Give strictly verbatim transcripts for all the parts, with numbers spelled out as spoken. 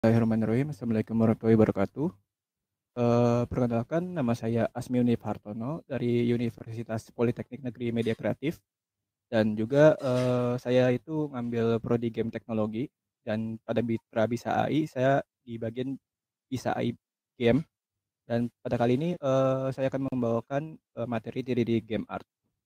Bismillahirrahmanirrahim. Assalamualaikum warahmatullahi wabarakatuh. Eee, perkenalkan nama saya Asmiunif Hartono dari Universitas Politeknik Negeri Media Kreatif dan juga, eee, saya itu ngambil prodi game teknologi dan pada Mitra Bisa A I saya di bagian Bisa A I Game dan pada kali ini, eee, saya akan membawakan, eee, materi tiga D game art.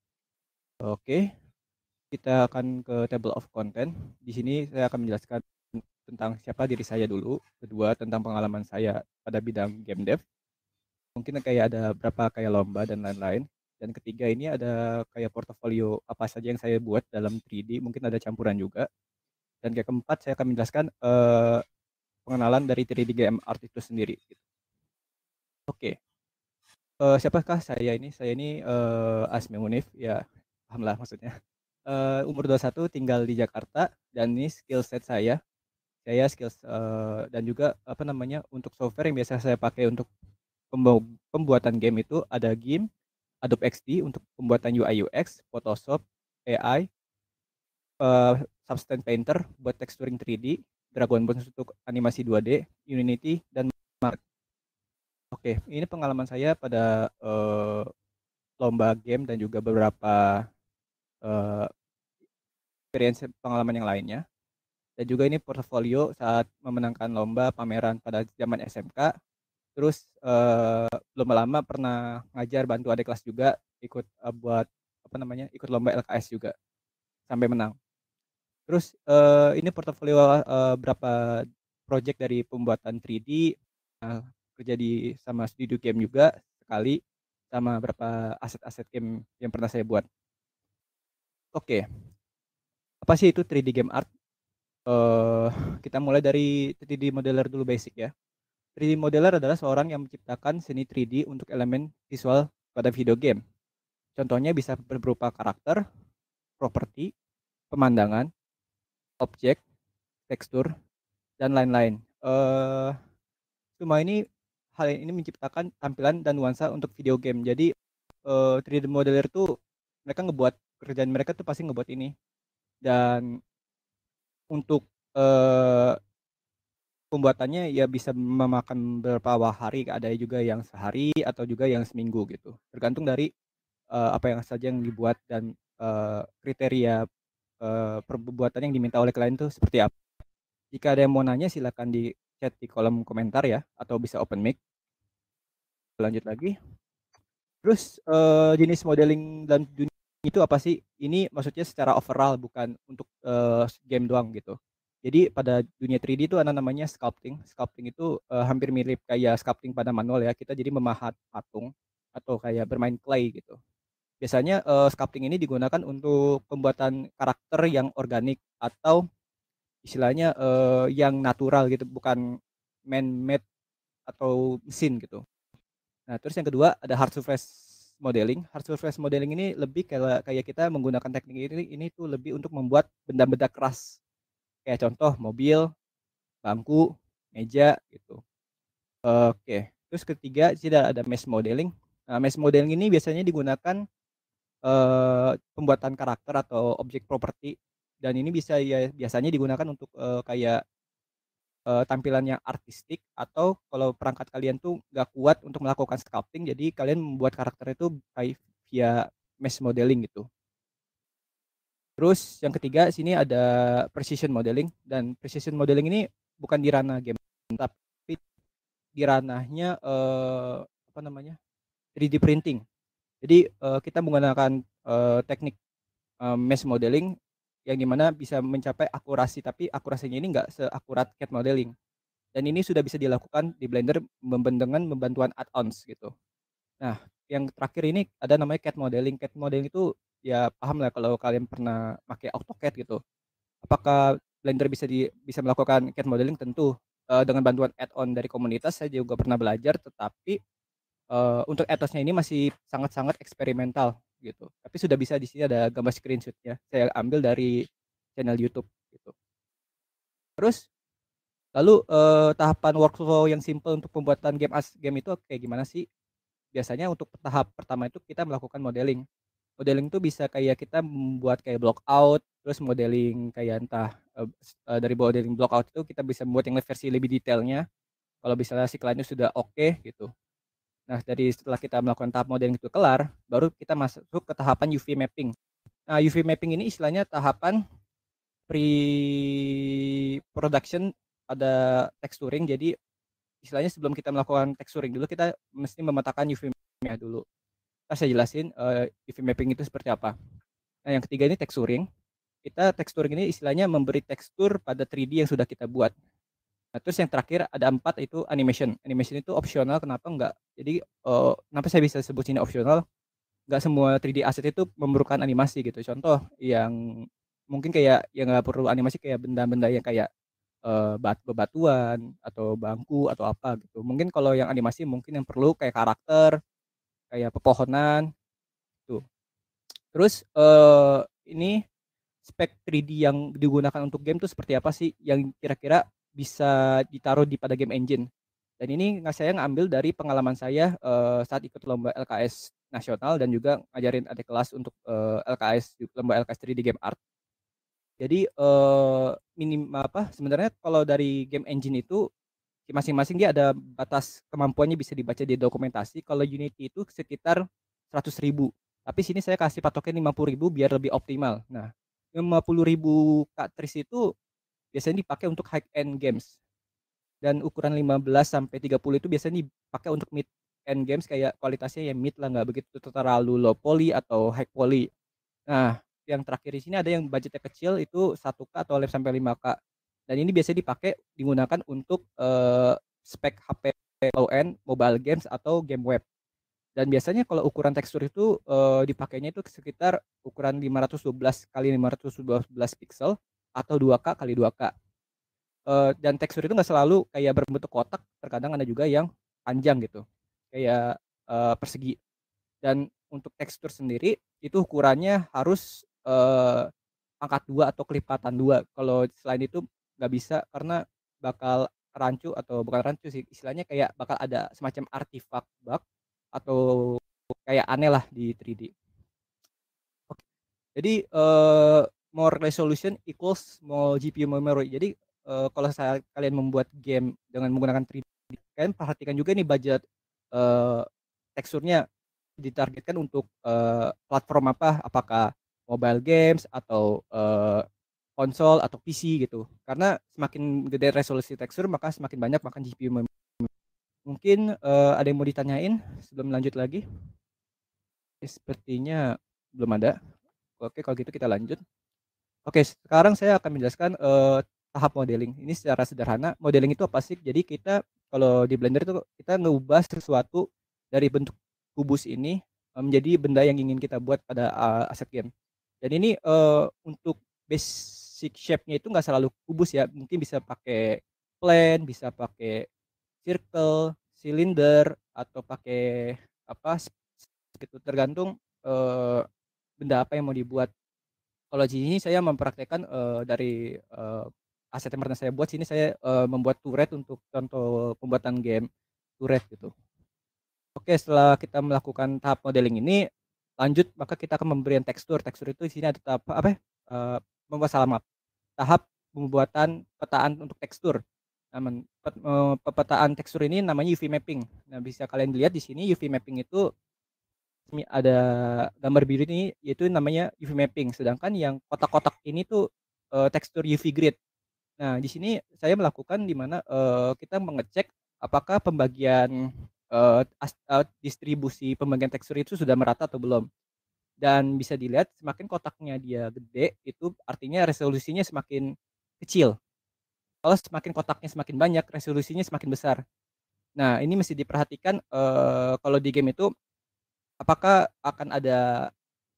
Oke, kita akan ke table of content. Di sini saya akan menjelaskan tentang siapa diri saya dulu, kedua tentang pengalaman saya pada bidang game dev, mungkin kayak ada berapa kayak lomba dan lain-lain, dan ketiga ini ada kayak portofolio apa saja yang saya buat dalam tiga D, mungkin ada campuran juga, dan yang keempat saya akan menjelaskan, eee, pengenalan dari tiga D game art itu sendiri, gitu. Oke, eee, siapakah saya ini? Saya ini, eee, Asmi Munif, ya paham lah maksudnya. Eee, umur dua puluh satu, tinggal di Jakarta, dan ini skill set saya. Saya skills, eee, dan juga apa namanya, untuk software yang biasa saya pakai untuk pembau pembuatan game itu ada GIMP, Adobe X D untuk pembuatan U I U X, Photoshop, A I, eee, Substance Painter buat texturing tiga D, Dragon Bones untuk animasi dua D, Unity, dan Mark. Oke, ini pengalaman saya pada, eee, lomba game dan juga beberapa, eee, experience pengalaman yang lainnya. Dan juga ini portofolio saat memenangkan lomba pameran pada zaman S M K. Terus, eee, belum lama pernah ngajar bantu adik kelas juga, ikut, eee, buat apa namanya, ikut lomba L K S juga, sampai menang. Terus, eee, ini portofolio, eee, berapa project dari pembuatan tiga D, eee, kerja di sama studio game juga sekali, sama berapa aset-aset game yang pernah saya buat. Oke, apa sih itu tiga D game art? Eee, kita mulai dari tiga D modeler dulu basic ya. tiga D modeler adalah seorang yang menciptakan seni tiga D untuk elemen visual pada video game. Contohnya bisa ber berupa karakter, properti, pemandangan, objek, tekstur, dan lain-lain. Eee, semua ini hal ini menciptakan tampilan dan nuansa untuk video game. Jadi, eee, tiga D modeler tuh mereka ngebuat pekerjaan mereka tuh pasti ngebuat ini. Dan untuk, eee, pembuatannya ya bisa memakan beberapa hari, ada juga yang sehari atau juga yang seminggu gitu. Tergantung dari, eee, apa yang saja yang dibuat dan, eee, kriteria, eee, perbuatan yang diminta oleh klien itu seperti apa. Jika ada yang mau nanya silakan di chat di kolom komentar ya, atau bisa open mic. Lanjut lagi. Terus, eee, jenis modeling dan dunia itu apa sih? Ini maksudnya secara overall bukan untuk, eee, game doang gitu. Jadi pada dunia tiga D itu ada namanya sculpting. Sculpting itu, eee, hampir mirip kayak sculpting pada manual ya, kita jadi memahat patung atau kayak bermain clay gitu. Biasanya, eee, sculpting ini digunakan untuk pembuatan karakter yang organik atau istilahnya, eee, yang natural gitu, bukan man made atau mesin gitu. Nah, terus yang kedua ada hard surface modeling. Hard surface modeling ini lebih kayak kayak kita menggunakan teknik ini ini tuh lebih untuk membuat benda-benda keras. Kayak contoh mobil, bangku, meja gitu. Oke, terus ketiga di sini ada mesh modeling. Nah, mesh modeling ini biasanya digunakan, eee, pembuatan karakter atau objek properti dan ini bisa ya biasanya digunakan untuk, eee, kayak Eee, tampilannya artistik atau kalau perangkat kalian tuh nggak kuat untuk melakukan sculpting, jadi kalian membuat karakter itu kayak via mesh modeling gitu. Terus yang ketiga sini ada precision modeling dan precision modeling ini bukan di ranah game, tapi di ranahnya, eee, apa namanya, tiga D printing. Jadi, eee, kita menggunakan, eee, teknik, eee, mesh modeling yang di mana bisa mencapai akurasi, tapi akurasinya ini nggak seakurat C A D modeling. Dan ini sudah bisa dilakukan di Blender memben dengan membantuan add-ons gitu. Nah, yang terakhir ini ada namanya C A D modeling. C A D modeling itu ya paham lah kalau kalian pernah pakai AutoCAD gitu. Apakah Blender bisa di bisa melakukan C A D modeling? Tentu, eee, dengan bantuan add-on dari komunitas saya juga pernah belajar, tetapi, eee, untuk add-ons-nya ini masih sangat-sangat eksperimental gitu. Tapi sudah bisa di sini ada gambar screenshot-nya, saya ambil dari channel YouTube gitu. Terus lalu, eee, tahapan workflow yang simpel untuk pembuatan game as game itu kayak gimana sih? Biasanya untuk tahap pertama itu kita melakukan modeling. Modeling itu bisa kayak kita membuat kayak block out, terus modeling kayak entah, eee, eee, dari modeling blockout itu kita bisa membuat yang versi lebih detailnya, kalau misalnya si kliennya sudah oke gitu. Nah, dari setelah kita melakukan tahap modeling itu kelar, baru kita masuk ke tahapan U V mapping. Nah, U V mapping ini istilahnya tahapan pre-production pada texturing. Jadi istilahnya sebelum kita melakukan texturing dulu, kita mesti memetakan U V mapping-nya dulu. Nah, saya jelasin uh, U V mapping itu seperti apa. Nah, yang ketiga ini texturing. Kita texturing ini istilahnya memberi tekstur pada tiga D yang sudah kita buat. Nah, terus yang terakhir ada empat, itu animation. Animation itu opsional, kenapa enggak? Jadi uh, kenapa saya bisa sebut ini opsional? Enggak semua tiga D asset itu memerlukan animasi gitu. Contoh yang mungkin kayak yang nggak perlu animasi kayak benda-benda yang kayak uh, bebatuan atau bangku atau apa gitu. Mungkin kalau yang animasi mungkin yang perlu kayak karakter, kayak pepohonan tuh. Terus uh, ini spek tiga D yang digunakan untuk game tuh seperti apa sih yang kira-kira bisa ditaruh di pada game engine. Dan ini nggak saya ngambil dari pengalaman saya uh, saat ikut lomba L K S nasional dan juga ngajarin adik kelas untuk uh, L K S lomba L K S tiga D Game Art. Jadi uh, minim apa sebenarnya kalau dari game engine itu masing-masing dia ada batas kemampuannya bisa dibaca di dokumentasi. Kalau Unity itu sekitar seratus ribu. Tapi sini saya kasih patokan lima puluh ribu biar lebih optimal. Nah, lima puluh ribu cartridge itu biasanya dipakai untuk high end games. Dan ukuran lima belas sampai tiga puluh itu biasanya dipakai untuk mid end games kayak kualitasnya yang mid lah, nggak begitu terlalu low poly atau high poly. Nah, yang terakhir di sini ada yang budgetnya kecil itu satu K atau sampai lima K. Dan ini biasanya dipakai digunakan untuk uh, spek H P low end, mobile games atau game web. Dan biasanya kalau ukuran tekstur itu uh, dipakainya itu sekitar ukuran lima ratus dua belas kali lima ratus dua belas pixel atau dua K kali dua K. Uh, dan tekstur itu nggak selalu kayak berbentuk kotak, terkadang ada juga yang panjang gitu, kayak uh, persegi. Dan untuk tekstur sendiri itu ukurannya harus uh, angkat dua atau kelipatan dua. Kalau selain itu nggak bisa karena bakal rancu, atau bukan rancu sih, istilahnya kayak bakal ada semacam artifak bug atau kayak aneh lah di tiga D. Oke. Jadi uh, more resolution equals more G P U memory. Jadi uh, kalau saya kalian membuat game dengan menggunakan tiga D, kalian perhatikan juga nih budget uh, teksturnya ditargetkan untuk uh, platform apa? Apakah mobile games atau uh, konsol atau P C gitu. Karena semakin gede resolusi tekstur maka semakin banyak makan G P U memory. Mungkin uh, ada yang mau ditanyain sebelum lanjut lagi? Sepertinya belum ada. Oke, kalau gitu kita lanjut. Oke, sekarang saya akan menjelaskan uh, tahap modeling. Ini secara sederhana, modeling itu apa sih? Jadi kita kalau di Blender itu kita ngubah sesuatu dari bentuk kubus ini menjadi benda yang ingin kita buat pada uh, aset game. Dan ini uh, untuk basic shape-nya itu nggak selalu kubus ya, mungkin bisa pakai plane, bisa pakai circle, cylinder, atau pakai apa gitu, tergantung uh, benda apa yang mau dibuat. Kalau di sini saya mempraktekkan uh, dari uh, aset yang pernah saya buat. Sini saya uh, membuat turret untuk contoh pembuatan game turret gitu. Oke, setelah kita melakukan tahap modeling ini, lanjut maka kita akan memberikan tekstur. Tekstur itu di sini ada tahap apa? Uh, membuat salah map. Tahap pembuatan petaan untuk tekstur. Nah, pepetaan tekstur ini namanya U V mapping. Nah, bisa kalian lihat di sini U V mapping itu ada gambar biru ini, yaitu namanya U V mapping. Sedangkan yang kotak-kotak ini tuh uh, tekstur U V grid. Nah, di sini saya melakukan di mana uh, kita mengecek apakah pembagian uh, uh, distribusi pembagian tekstur itu sudah merata atau belum. Dan bisa dilihat semakin kotaknya dia gede, itu artinya resolusinya semakin kecil. Kalau semakin kotaknya semakin banyak, resolusinya semakin besar. Nah, ini mesti diperhatikan uh, kalau di game itu apakah akan ada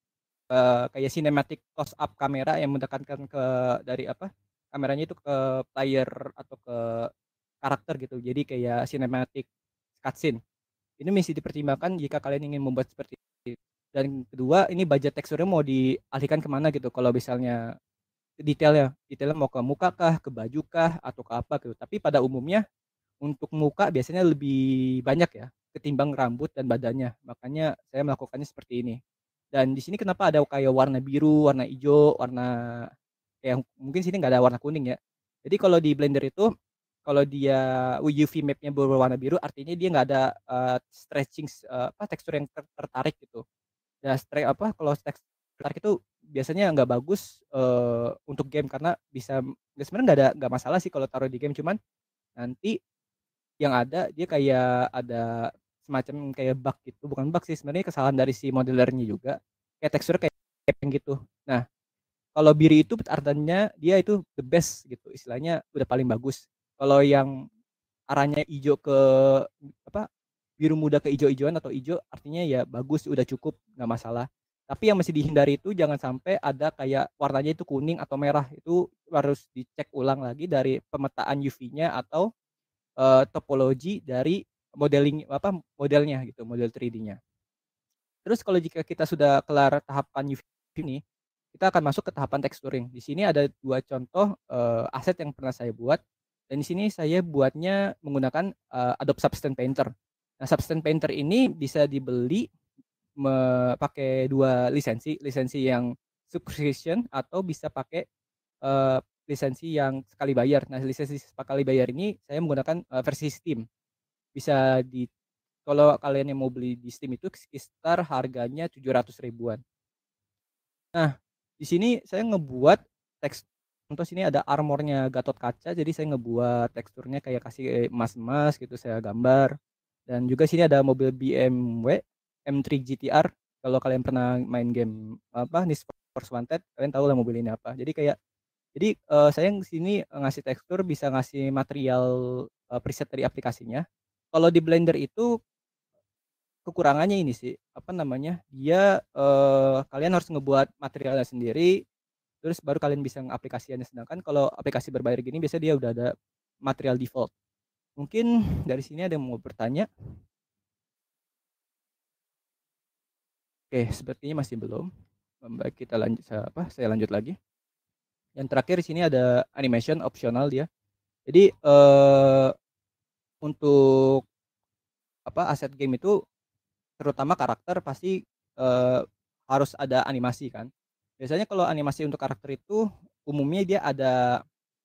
uh, kayak cinematic close up kamera yang mendekatkan ke dari apa kameranya itu ke player atau ke karakter gitu, jadi kayak cinematic cutscene. Ini mesti dipertimbangkan jika kalian ingin membuat seperti itu. Dan kedua, ini budget teksturnya mau dialihkan kemana gitu. Kalau misalnya detailnya detailnya mau ke muka kah, ke baju kah, atau ke apa gitu. Tapi pada umumnya untuk muka biasanya lebih banyak ya ketimbang rambut dan badannya, makanya saya melakukannya seperti ini. Dan di sini kenapa ada kayak warna biru, warna hijau, warna kayak mungkin sini nggak ada warna kuning ya. Jadi kalau di Blender itu, kalau dia U V map-nya berwarna biru artinya dia nggak ada, eee, stretching eee, apa, tekstur yang ter tertarik gitu. Ya stre apa, kalau teks tertarik itu biasanya nggak bagus, eee, untuk game karena bisa ya sebenarnya nggak ada nggak masalah sih kalau taruh di game, cuman nanti yang ada dia kayak ada semacam kayak bug gitu, bukan bug sih sebenarnya kesalahan dari si modelernya juga, kayak teksturnya kayak kepeng gitu. Nah, kalau biru itu artinya dia itu the best gitu, istilahnya udah paling bagus. Kalau yang arahnya ijo ke apa, biru muda ke ijo-ijoan atau ijo artinya ya bagus, udah cukup, nggak masalah. Tapi yang mesti dihindari itu jangan sampai ada kayak warnanya itu kuning atau merah, itu harus dicek ulang lagi dari pemetaan U V-nya atau, eee, topologi dari modeling apa, modelnya gitu, model tiga D-nya. Terus kalau jika kita sudah kelar tahapan U V ini, kita akan masuk ke tahapan texturing. Di sini ada dua contoh, eee, aset yang pernah saya buat, dan di sini saya buatnya menggunakan, eee, Adobe Substance Painter. Nah, Substance Painter ini bisa dibeli me pakai dua lisensi, lisensi yang subscription atau bisa pakai, eee, lisensi yang sekali bayar. Nah, lisensi sekali bayar ini saya menggunakan, eee, versi Steam. Bisa di kalau kalian yang mau beli di Steam itu sekitar harganya tujuh ratus ribuan. Nah, di sini saya ngebuat teks contoh sini ada armor-nya Gatot-Kaca, jadi saya ngebuat teksturnya kayak kasih emas-emas gitu, saya gambar. Dan juga sini ada mobil B M W M tiga G T R, kalau kalian pernah main game apa, Need for Wanted, kalian tahu lah mobil ini apa. Jadi kayak jadi, eee, saya di sini ngasih tekstur, bisa ngasih material, eee, preset dari aplikasinya. Kalau di Blender itu kekurangannya ini sih, apa namanya, dia, eee, kalian harus ngebuat materialnya sendiri, terus baru kalian bisa ngaplikasikannya. Sedangkan kalau aplikasi berbayar gini biasanya dia udah ada material default. Mungkin dari sini ada yang mau bertanya? Oke, sepertinya masih belum. Baik, kita lanjut sa apa, saya lanjut lagi. Yang terakhir di sini ada animation opsional dia. Jadi, eee, untuk apa, aset game itu terutama karakter pasti, eee, harus ada animasi kan. Biasanya kalau animasi untuk karakter itu umumnya dia ada,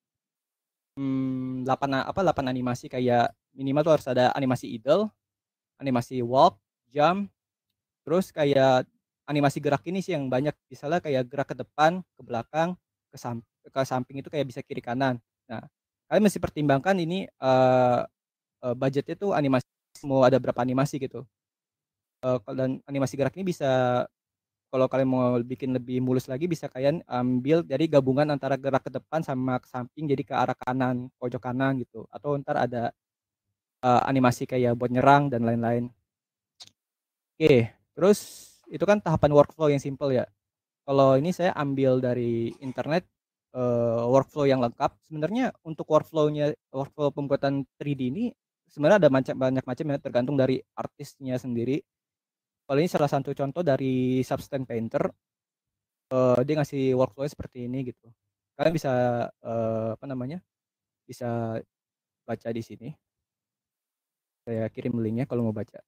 mmm, delapan a apa, delapan animasi kayak minimal tuh harus ada animasi idle, animasi walk, jump, terus kayak animasi gerak ini sih yang banyak, misalnya kayak gerak ke depan, ke belakang, ke sam ke samping itu kayak bisa kiri kanan. Nah, kalian mesti pertimbangkan ini, eee eee, budgetnya tuh animasi mau ada berapa animasi gitu. Eee, dan animasi gerak ini bisa kalau kalian mau bikin lebih mulus lagi bisa kalian ambil dari gabungan antara gerak ke depan sama ke samping jadi ke arah kanan, pojok kanan gitu, atau entar ada, eee, animasi kayak buat nyerang dan lain-lain. Oke, terus itu kan tahapan workflow yang simpel ya. Kalau ini saya ambil dari internet, eee, workflow yang lengkap. Sebenarnya untuk workflow-nya workflow pembuatan tiga D ini sebenarnya ada macam banyak macam ya, tergantung dari artisnya sendiri. Kalau ini salah satu contoh dari Substance Painter, eee, dia ngasih workflow-nya seperti ini gitu. Kalian bisa, eee, apa namanya, bisa baca di sini. Saya kirim linknya kalau mau baca.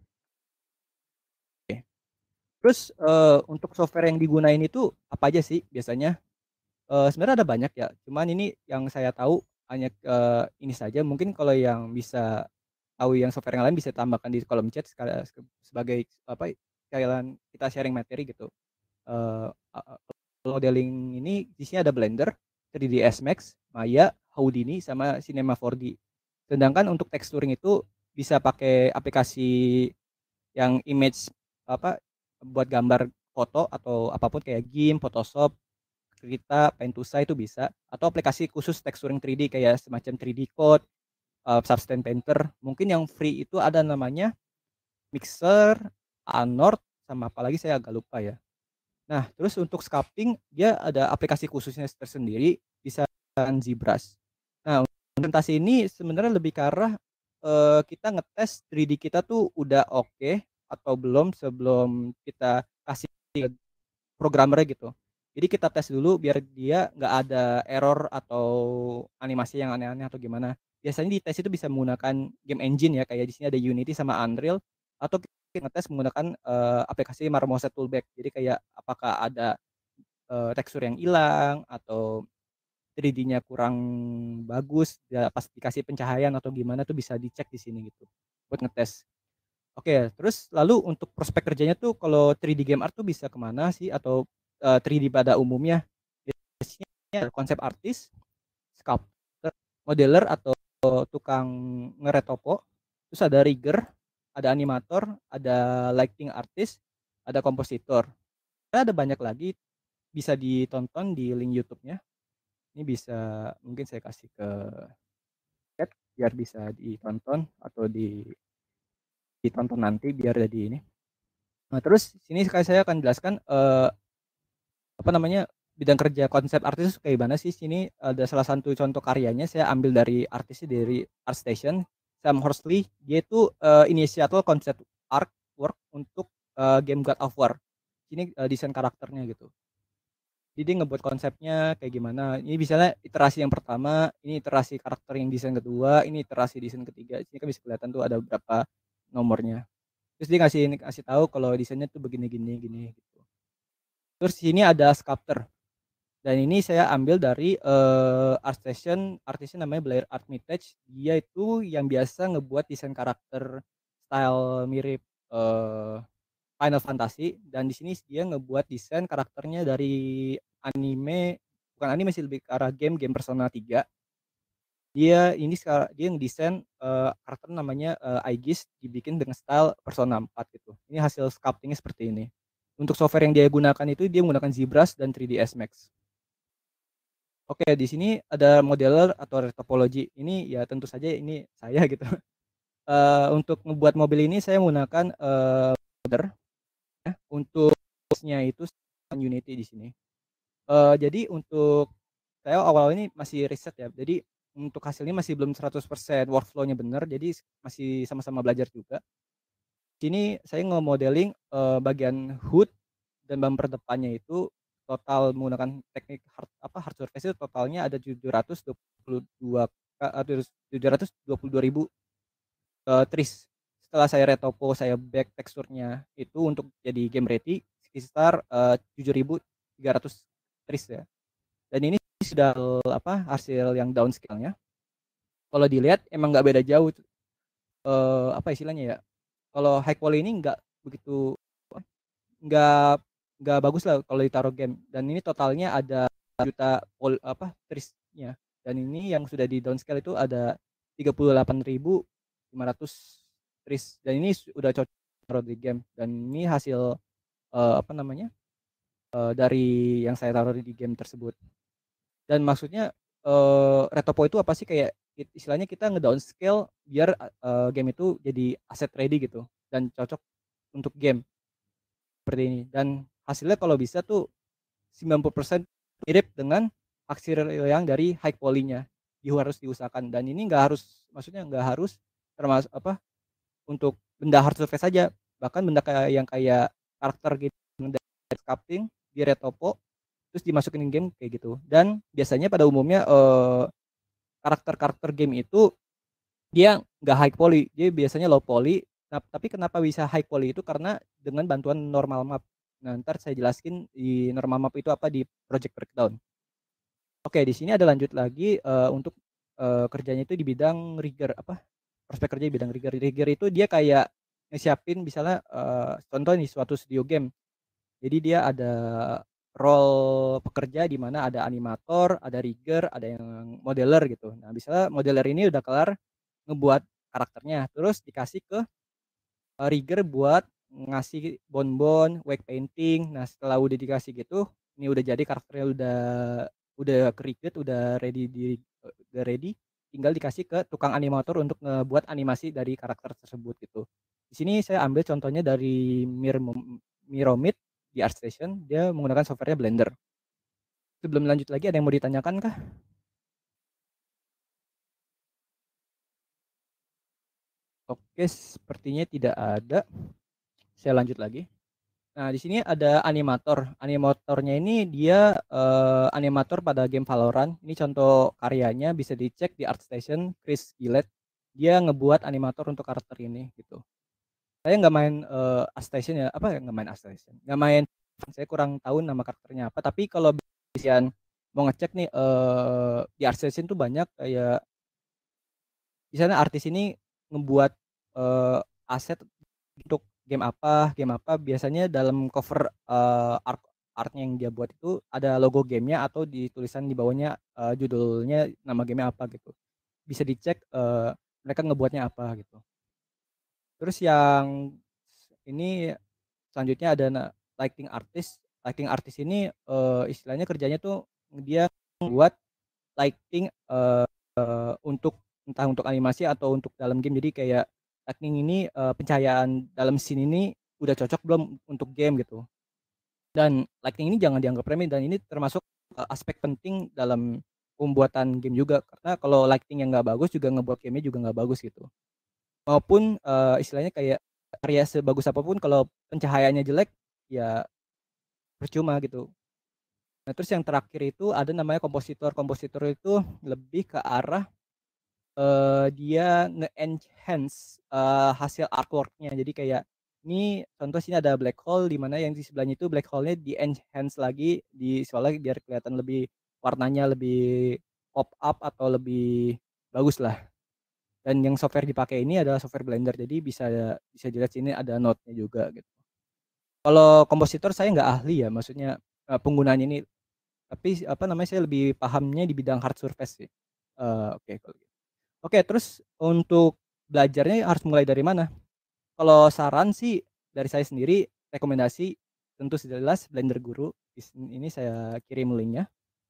Oke. Terus, eee, untuk software yang digunain itu apa aja sih biasanya? Eee, sebenarnya ada banyak ya, cuman ini yang saya tahu hanya, eee, ini saja. Mungkin kalau yang bisa tahu yang software yang lain bisa tambahkan di kolom chat sekala sebagai apa, sekalian kita sharing materi gitu. Eee, a modeling ini di sini ada Blender, tiga D S Max, Maya, Houdini, sama Cinema four D. Sedangkan untuk texturing itu bisa pakai aplikasi yang image apa, buat gambar foto atau apapun kayak GIMP, Photoshop, Krita, Pentusa itu bisa, atau aplikasi khusus texturing tiga D kayak semacam tiga D Code, eee, Substance Painter. Mungkin yang free itu ada namanya Mixer, Anord, sama apalagi saya agak lupa ya. Nah, terus untuk sculpting dia ada aplikasi khususnya tersendiri, bisa ZBrush. Nah, presentasi ini sebenarnya lebih ke arah, eee, kita ngetes tiga D kita tuh udah oke atau belum sebelum kita kasih ke programmernya gitu. Jadi kita tes dulu biar dia nggak ada error atau animasi yang aneh-aneh atau gimana. Biasanya di tes itu bisa menggunakan game engine ya, kayak di sini ada Unity sama Unreal, atau ngetes menggunakan, eee, aplikasi Marmoset Toolbag. Jadi kayak apakah ada, eee, tekstur yang hilang atau tiga D-nya kurang bagus, ya pas dikasih pencahayaan atau gimana tuh bisa dicek di sini gitu, buat ngetes. Oke, terus lalu untuk prospek kerjanya tuh kalau tiga D game art tuh bisa ke mana sih atau, eee, tiga D pada umumnya? Biasanya konsep artis, sculptor, modeler atau tukang ngeretopo, terus ada rigger, ada animator, ada lighting artist, ada kompositor. Ada banyak lagi, bisa ditonton di link YouTube-nya. Ini bisa mungkin saya kasih ke chat biar bisa ditonton atau di ditonton nanti biar jadi ini. Nah, terus sini sekali saya akan jelaskan, eee, apa namanya, bidang kerja konsep artis kayak gimana sih. Sini ada salah satu contoh karyanya saya ambil dari artisnya dari ArtStation, Sam Horsley. Dia itu, eee, inisiator konsep artwork untuk, eee, game God of War. Ini, eee, desain karakternya gitu. Jadi dia ngebuat konsepnya kayak gimana, ini misalnya iterasi yang pertama, ini iterasi karakter yang desain kedua, ini iterasi desain ketiga. Sini kan bisa kelihatan tuh ada berapa nomornya. Terus dia ngasih ini kasih tahu kalau desainnya tuh begini gini gini gitu. Terus sini ada sculptor. Dan ini saya ambil dari, eee, ArtStation, artisnya namanya Blair Armitage. Dia itu yang biasa ngebuat desain karakter style mirip, eee, Final Fantasy, dan di sini dia ngebuat desain karakternya dari anime, bukan anime sih lebih ke arah game, game Persona tiga. Dia ini seka dia ngedesain, eee, karakter namanya, eee, Aegis dibikin dengan style Persona empat gitu. Ini hasil sculpting-nya seperti ini. Untuk software yang dia gunakan itu dia menggunakan ZBrush dan tiga ds Max. Oke, di sini ada modeler atau topologi. Ini ya tentu saja ini saya gitu. Eee, untuk ngebuat mobil ini saya menggunakan, eee, modder ya, untuk tools-nya itu Unity di sini. Eee, jadi untuk saya awal ini masih riset ya, jadi untuk hasilnya masih belum seratus persen workflow-nya bener, jadi masih sama-sama belajar juga. Sini saya nge-modeling, eee, bagian hood dan bumper depannya itu total menggunakan teknik hard apa, hard surface itu totalnya ada tujuh ratus dua puluh dua ka eee, tujuh ratus dua puluh dua ribu, eee, tris. Setelah saya retopo, saya bake teksturnya itu untuk jadi game ready sekitar, eee, tujuh ribu tiga ratus tris ya. Dan ini sudah apa, hasil yang downscale-nya. Kalau dilihat emang nggak beda jauh, eee, apa istilahnya ya, kalau high poly ini nggak begitu nggak nggak bagus lah kalau ditaruh game, dan ini totalnya ada juta pol apa, tris-nya, dan ini yang sudah di downscale itu ada tiga puluh delapan ribu lima ratus tris, dan ini udah cocok taruh di game, dan ini hasil, eee, apa namanya, eee, dari yang saya taruh di game tersebut. Dan maksudnya, eee, retopo itu apa sih, kayak it istilahnya kita ngedownscale biar, eee, game itu jadi aset ready gitu dan cocok untuk game, seperti ini. Dan hasilnya kalau bisa tuh sembilan puluh persen mirip dengan hasil yang dari high poly-nya, itu harus diusahakan. Dan ini nggak harus, maksudnya nggak harus termasuk apa, untuk benda hard surface saja, bahkan benda kayak yang kayak karakter gitu dari sculpting, diretopo, terus dimasukin game kayak gitu. Dan biasanya pada umumnya, eee, karakter-karakter game itu dia nggak high poly, dia biasanya low poly. Nah, tapi kenapa bisa high poly itu karena dengan bantuan normal map. Nah, entar saya jelaskin di normal map itu apa di project breakdown. Oke, di sini ada lanjut lagi, eee, untuk, eee, kerjanya itu di bidang rigger, apa, prospek kerja di bidang rigger. Rigger itu dia kayak ngesiapin misalnya, eee, contoh nih suatu studio game. Jadi dia ada role pekerja di mana ada animator, ada rigger, ada yang modeler gitu. Nah, misalnya modeler ini udah kelar ngebuat karakternya, terus dikasih ke, eee, rigger buat ngasih bonbon, wake painting. Nah, setelah udah dikasih gitu, ini udah jadi karakternya udah udah ke-rigged, udah ready di eee, udah ready, tinggal dikasih ke tukang animator untuk ngebuat animasi dari karakter tersebut gitu. Di sini saya ambil contohnya dari Mirmom Mirrormid di ArtStation, dia menggunakan software-nya Blender. Sebelum lanjut lagi ada yang mau ditanyakan kah? Oke, sepertinya tidak ada. Saya lanjut lagi. Nah, di sini ada animator. Animatornya ini dia, eee, animator pada game Valorant. Ini contoh karyanya bisa dicek di ArtStation, Chris Gillette. Dia ngebuat animator untuk karakter ini gitu. Saya nggak main, eee, ArtStation ya, apa ya, nggak main ArtStation, nggak main, saya kurang tahu nama karakternya apa, tapi kalau misalkan mau ngecek nih, eee, di ArtStation tuh banyak kayak misalnya artis ini ngebuat, eee, aset untuk game apa game apa, biasanya dalam cover, eee, art art-nya yang dia buat itu ada logo gamenya atau di tulisan di bawahnya, eee, judulnya nama gamenya apa gitu. Bisa dicek, eee, mereka ngebuatnya apa gitu. Terus yang ini selanjutnya ada na lighting artist. Lighting artist ini, eee, istilahnya kerjanya tuh dia membuat lighting, eee, untuk entah untuk animasi atau untuk dalam game. Jadi kayak lighting ini, eee, pencahayaan dalam scene ini udah cocok belum untuk game gitu. Dan lighting ini jangan dianggap remeh dan ini termasuk, eee, aspek penting dalam pembuatan game juga. Karena kalau lighting yang nggak bagus juga ngebuat game-nya juga nggak bagus gitu. Maupun, eee, istilahnya kayak karya sebagus apapun kalau pencahayaannya jelek, ya percuma gitu. Nah terus yang terakhir itu ada namanya kompositor. Kompositor itu lebih ke arah, eee, dia nge-enhance, eee, hasil artwork-nya. Jadi kayak ini contoh sini ada black hole di mana yang di sebelahnya itu black hole-nya di-enhance lagi, disolek biar kelihatan lebih warnanya lebih pop up atau lebih baguslah. Dan yang software dipakai ini adalah software Blender, jadi bisa bisa dilihat sini ada node-nya juga gitu. Kalau kompositor saya nggak ahli ya, maksudnya, eee, penggunaannya ini, tapi apa namanya, saya lebih pahamnya di bidang hard surface sih. Eee, oke kalau gitu. Oke, terus untuk belajarnya harus mulai dari mana? Kalau saran sih dari saya sendiri, rekomendasi tentu sudah jelas Blender Guru, dis ini saya kirim link-nya.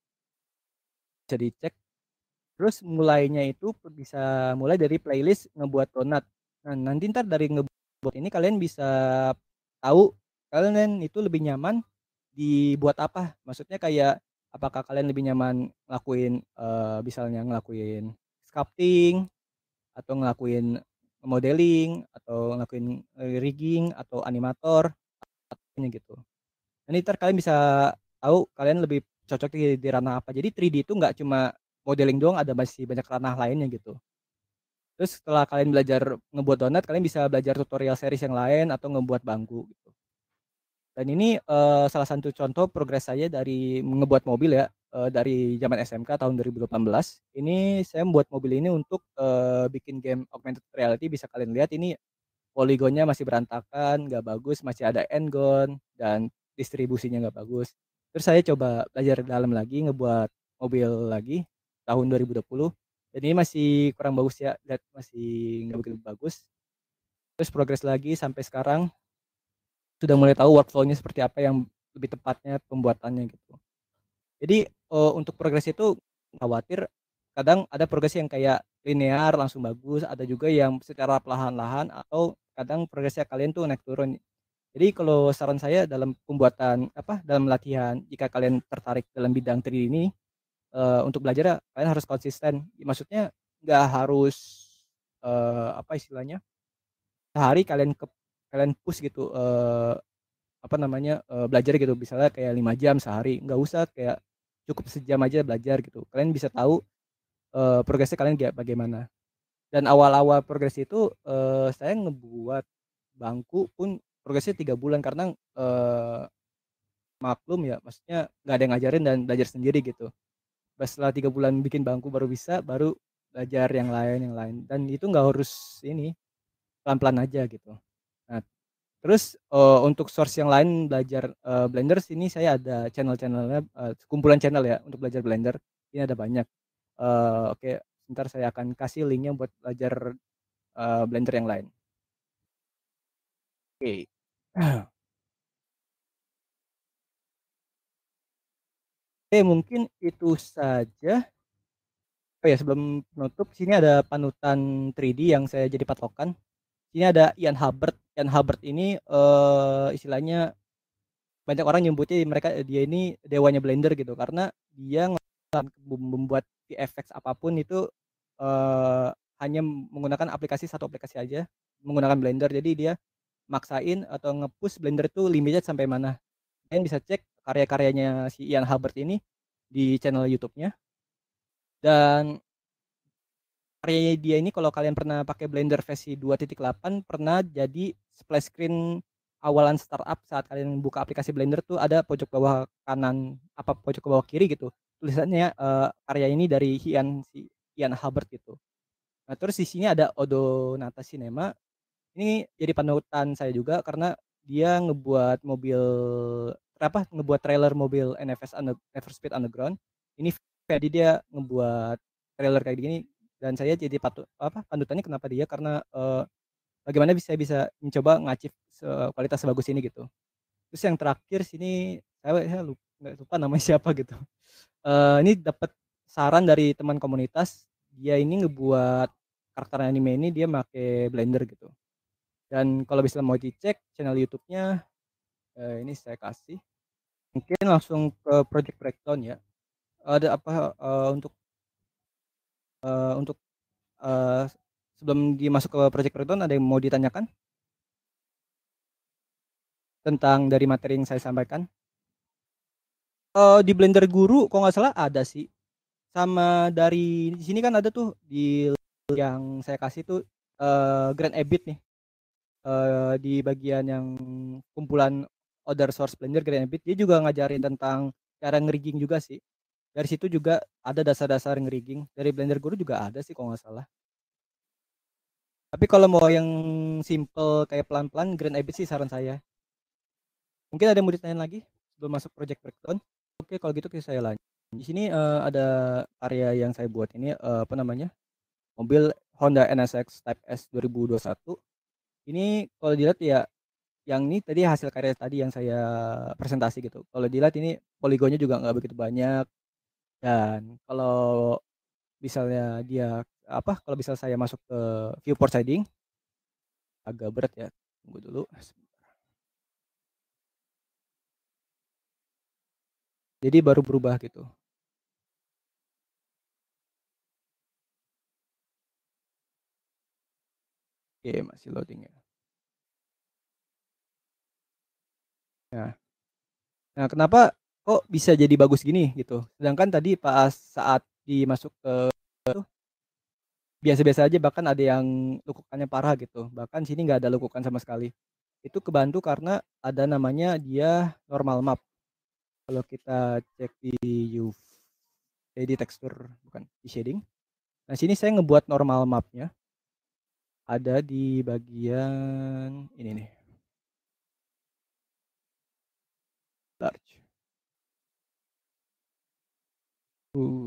Bisa dicek. Terus mulainya itu bisa mulai dari playlist ngebuat donat. Nah, nanti entar dari ngebuat ini kalian bisa tahu kalian itu lebih nyaman dibuat apa. Maksudnya kayak apakah kalian lebih nyaman ngelakuin, eee, misalnya ngelakuin sculpting atau ngelakuin modeling atau ngelakuin, eee, rigging atau animator, gitu. Nanti entar kalian bisa tahu kalian lebih cocok di di ranah apa. Jadi tiga D itu nggak cuma modeling doang, ada masih banyak ranah lainnya gitu. Terus setelah kalian belajar ngebuat donat, kalian bisa belajar tutorial series yang lain atau ngebuat bangku gitu. Dan ini, eee, salah satu contoh progres saya dari ngebuat mobil ya, eee, dari zaman S M K tahun dua ribu delapan belas. Ini saya membuat mobil ini untuk, eee, bikin game augmented reality, bisa kalian lihat ini poligonnya masih berantakan, nggak bagus, masih ada endgone dan distribusinya nggak bagus. Terus saya coba belajar dalam lagi, ngebuat mobil lagi tahun dua ribu dua puluh dan ini masih kurang bagus ya, lihat masih nggak begitu bagus. Terus progres lagi sampai sekarang sudah mulai tahu workflow-nya seperti apa yang lebih tepatnya pembuatannya gitu. Jadi, eee, untuk progres itu khawatir kadang ada progres yang kayak linear langsung bagus, ada juga yang secara perlahan-lahan atau kadang progresnya kalian tuh naik turun. Jadi kalau saran saya dalam pembuatan apa, dalam latihan jika kalian tertarik dalam bidang tiga D ini, eee, untuk belajar ya kalian harus konsisten. Maksudnya nggak harus, eee, apa istilahnya, sehari kalian kep kalian push gitu, eee, apa namanya, eee, belajar gitu misalnya kayak lima jam sehari, nggak usah kayak cukup sejam aja belajar gitu. Kalian bisa tahu, eee, progresnya kalian kayak bagaimana. Dan awal-awal progres itu, eee, saya ngebuat bangku pun progresnya tiga bulan karena, eee, maklum ya, maksudnya nggak ada yang ngajarin dan belajar sendiri gitu. Pas setelah tiga bulan bikin bangku baru bisa, baru belajar yang lain yang lain, dan itu nggak harus ini, pelan-pelan aja gitu. Nah, terus, eee, untuk source yang lain belajar, eee, Blender sini saya ada channel-channel-nya, eee, kumpulan channel ya untuk belajar Blender, ini ada banyak. Eee, oke, entar saya akan kasih link-nya buat belajar, eee, Blender yang lain. Oke. Oke, mungkin itu saja. Oh ya, sebelum penutup, sini ada panutan tiga D yang saya jadi patokan. Ini ada Ian Hubbert. Ian Hubbert ini, eee, istilahnya banyak orang nyebutnya mereka dia ini dewanya Blender gitu, karena dia mem membuat V F X apapun itu, eee, hanya menggunakan aplikasi, satu aplikasi aja, menggunakan Blender. Jadi dia maksain atau nge-push Blender itu limitnya sampai mana. Kalian bisa cek karya-karyanya si Ian Hubbert ini di channel YouTube-nya. Dan karyanya dia ini kalau kalian pernah pakai Blender versi dua titik delapan pernah jadi splash screen awalan startup saat kalian buka aplikasi Blender tuh ada pojok bawah kanan apa pojok bawah kiri gitu tulisannya uh, karya ini dari Ian si Ian Halbert gitu. Nah terus di sini ada Odo Nata Cinema ini jadi panutan saya juga karena dia ngebuat mobil apa ngebuat trailer mobil N F S Under, Never Speed Underground ini jadi dia ngebuat trailer kayak gini dan saya jadi patut apa panutannya kenapa dia karena uh, bagaimana bisa bisa mencoba ngacip kualitas sebagus ini gitu. Terus yang terakhir sini saya, saya lupa, nggak lupa namanya siapa gitu. Uh, ini dapat saran dari teman komunitas dia ini ngebuat karakter anime ini dia pakai Blender gitu. Dan kalau bisa mau dicek channel YouTube-nya uh, ini saya kasih. Mungkin langsung ke project breakdown ya. Ada apa uh, untuk uh, untuk uh, sebelum dimasuk ke project breakdown ada yang mau ditanyakan tentang dari materi yang saya sampaikan? Uh, di Blender Guru kalau nggak salah ada sih. Sama dari di sini kan ada tuh di yang saya kasih tuh uh, Grand Ebit nih. Uh, di bagian yang kumpulan other source Blender Grand Ebit dia juga ngajarin tentang cara ngerigging juga sih. Dari situ juga ada dasar-dasar ngerigging. Dari Blender Guru juga ada sih kalau nggak salah. Tapi kalau mau yang simple kayak pelan-pelan Grand Ebit sih saran saya. Mungkin ada yang mau ditanyain lagi sebelum masuk project breakdown? Oke, kalau gitu saya lanjut. Di sini uh, ada area yang saya buat ini uh, apa namanya? Mobil Honda N S X Type S dua ribu dua puluh satu. Ini kalau dilihat ya yang ini tadi hasil karya tadi yang saya presentasi gitu. Kalau dilihat ini poligonnya juga nggak begitu banyak dan kalau misalnya dia apa kalau bisa saya masuk ke viewport shading agak berat ya. Tunggu dulu. Jadi baru berubah gitu. Oke, masih loading ya. Nah, nah kenapa kok bisa jadi bagus gini gitu? Sedangkan tadi pas saat dimasuk ke tuh biasa-biasa aja bahkan ada yang lekukannya parah gitu. Bahkan sini nggak ada lekukan sama sekali. Itu kebantu karena ada namanya dia normal map. Kalau kita cek di U V, eh, di tekstur bukan di shading. Nah sini saya ngebuat normal mapnya. Ada di bagian ini nih. Large. Uh,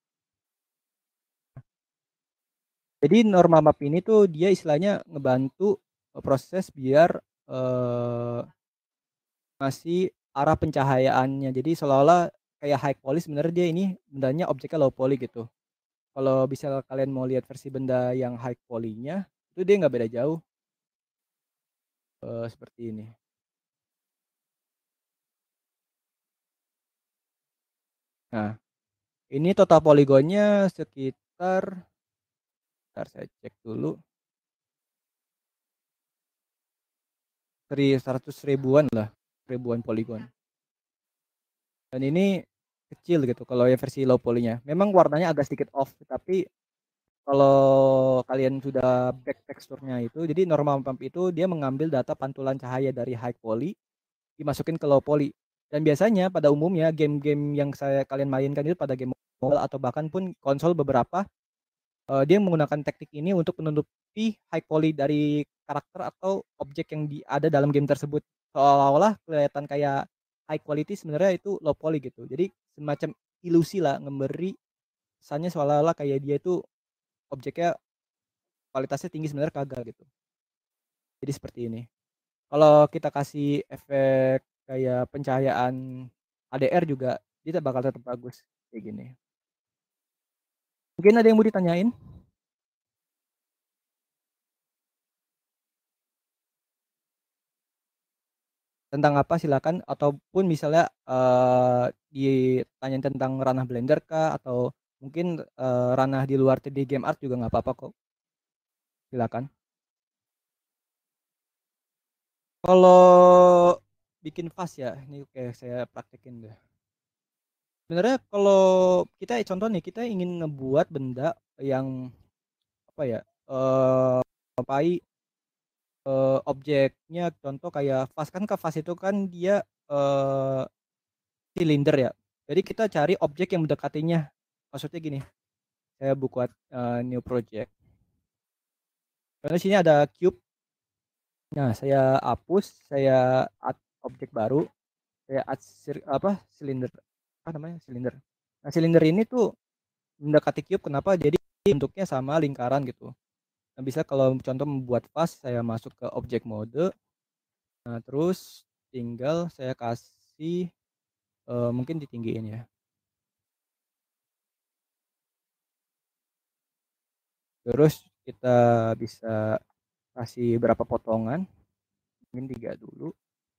Jadi normal map ini tuh dia istilahnya ngebantu proses biar eh, ngasih arah pencahayaannya. Jadi seolah-olah kayak high poly sebenarnya dia ini bendanya objeknya low poly gitu. Kalau bisa kalian mau lihat versi benda yang high poly-nya itu dia nggak beda jauh eh, seperti ini. Nah, ini total poligonnya sekitar, bentar saya cek dulu, seratus ribuan lah, ribuan poligon. Dan ini kecil gitu kalau yang versi low poly-nya. Memang warnanya agak sedikit off, tapi kalau kalian sudah back teksturnya itu, jadi normal pump itu dia mengambil data pantulan cahaya dari high poly, dimasukin ke low poly. Dan biasanya pada umumnya game-game yang saya kalian mainkan itu pada game mobile atau bahkan pun konsol beberapa uh, dia menggunakan teknik ini untuk menutupi high poly dari karakter atau objek yang di, ada dalam game tersebut seolah-olah kelihatan kayak high quality sebenarnya itu low poly gitu. Jadi semacam ilusi lah memberi kesannya seolah-olah kayak dia itu objeknya kualitasnya tinggi sebenarnya kagak gitu. Jadi seperti ini. Kalau kita kasih efek kayak pencahayaan H D R juga dia bakal tetap bagus kayak gini. Mungkin ada yang mau ditanyain tentang apa silakan ataupun misalnya uh, ditanyain tentang ranah Blender kah atau mungkin uh, ranah di luar tiga D game art juga nggak apa-apa kok. Silakan. Kalau bikin fast ya, ini kayak saya praktekin deh. Sebenarnya kalau kita contoh nih, kita ingin ngebuat benda yang apa ya, eee, jumpai, eee, objeknya contoh kayak vas, kan ke vas itu kan dia, eee, silinder ya. Jadi kita cari objek yang mendekatinya. Maksudnya gini, saya buat, eee, new project. Karena sini ada cube. Nah, saya hapus, saya add objek baru, saya add sir apa, silinder, apa namanya, silinder. Nah, silinder ini tuh mendekati cube, kenapa? Jadi bentuknya sama lingkaran gitu. Nah, bisa kalau contoh membuat vas, saya masuk ke objek mode, nah terus tinggal saya kasih, eee, mungkin ditinggiin ya. Terus kita bisa kasih berapa potongan, mungkin tiga dulu.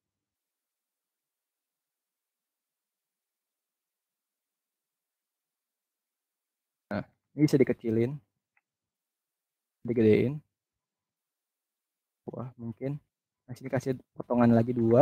Nah, ini bisa dikecilin, digedein. Wah, mungkin. Nah, sini kasih potongan lagi dua.